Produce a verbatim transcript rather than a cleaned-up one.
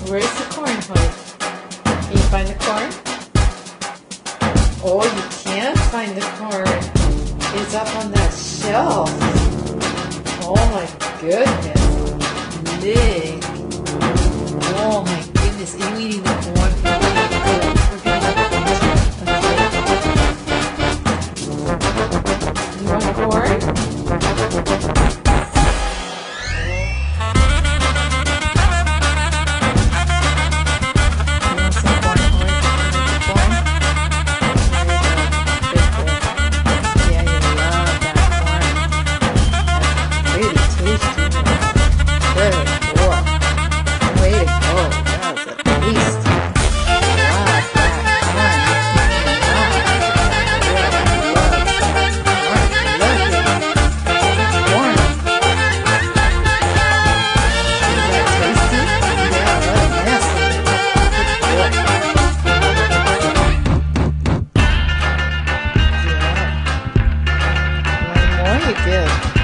Where's the corn, Hoyt? Can you find the corn? Oh, you can't find the corn. It's up on that shelf. Oh my goodness. Big. Oh my goodness. Are you eating the corn? We're gonna have to You want corn? You did.